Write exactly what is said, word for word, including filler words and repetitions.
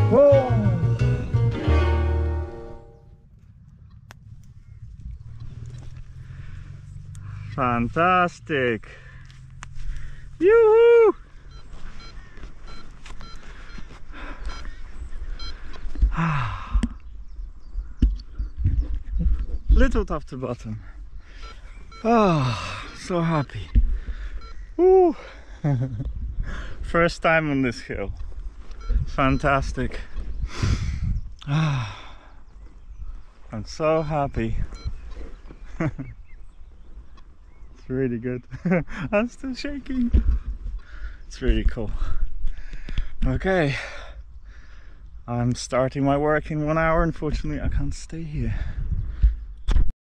Whoa! Fantastic! Yoo-hoo! Little top to bottom. Oh, so happy. Woo. First time on this hill. Fantastic. I'm so happy. It's really good. I'm still shaking. It's really cool. Okay. I'm starting my work in one hour. Unfortunately, I can't stay here.